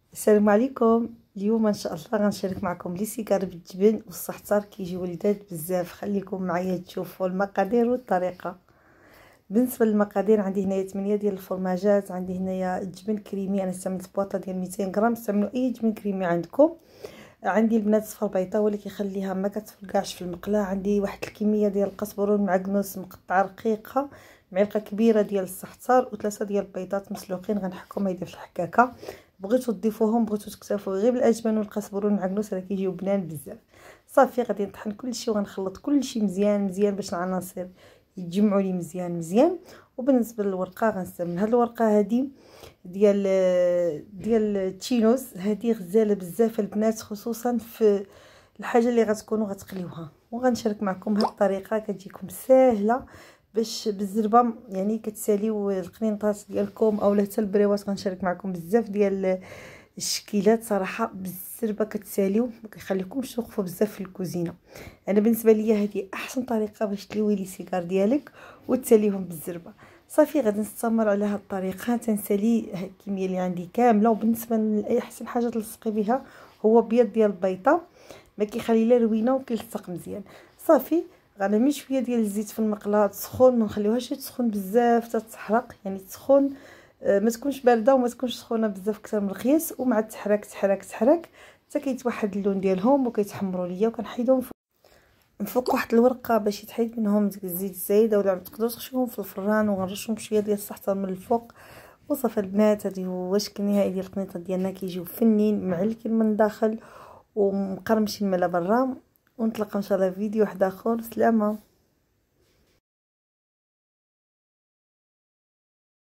السلام عليكم. اليوم ان شاء الله غنشارك معكم لي سيجار بالجبن والصحتار كيجيو لذاذ بزاف. خليكم معايا تشوفوا المقادير والطريقه. بالنسبه للمقادير عندي هنايا 8 ديال الفرماجات، عندي هنايا الجبن كريمي، انا استعملت بواطه ديال 200 غرام، استعملوا اي جبن كريمي عندكم. عندي البنات صفر بيضه واللي كيخليها ما كتفقعش في المقله. عندي واحد الكميه ديال القزبرون معكنوس مقطع رقيقه، معلقه كبيره ديال الزعتر وثلاثه ديال البيضات مسلوقين غنحكهم هيدا في الحكاكه. بغيتو تضيفوهم بغيتو تكتفوا غير بالاجبان والقزبرون المعكنوس راه كيجيو بنان بزاف. صافي غادي نطحن كلشي وغنخلط كلشي مزيان باش العناصر يتجمعوا لي مزيان. وبالنسبه للورقه غنستعمل هاد الورقه هادي ديال التشينوز، هذه غزاله بزاف البنات، خصوصا في الحاجه اللي غتكونوا غتقليوها. وغنشارك معكم هاد الطريقه كتجيكم ساهله باش بالزربه يعني كتساليو القنينطات ديالكم اولا حتى البريوات. غنشارك معكم بزاف ديال الشكيلات صراحه بالزربه كتساليو، ما كيخليكمش توقفوا بزاف في الكوزينه. انا بالنسبه ليا هذه احسن طريقه باش تلوي لي سيجار ديالك وتساليهم بالزربه. صافي غادي نستمر على هذه الطريقه تنسالي الكميه اللي عندي كامله. وبالنسبه لاحسن حاجه تلصقي بها هو بيض ديال البيضه، ما كيخلي لا روينه وكيلصق مزيان. صافي غنرمي شويه ديال الزيت في المقله تسخن، ما نخليوهاش تسخن بزاف حتى تحرق، يعني تسخن ما تكونش بارده وما تكونش سخونه بزاف اكثر من القياس. ومع تحرك حتى كيتوحد اللون ديالهم وكيتحمروا ليا. وكنحيدهم من فوق واحد الورقه باش يتحيد منهم ديك الزيت الزايد، ولا تقدروا تخشوهم في الفران وغنرشهم بشويه ديال الزعتر من الفوق. وصافي البنات هذه هو الشكل النهائي ديال القنيطه ديالنا، كيجيو فنين معلكين من الداخل ومقرمشين من برا. ونتلاقاو ان شاء الله في فيديو واحد اخر. سلامه.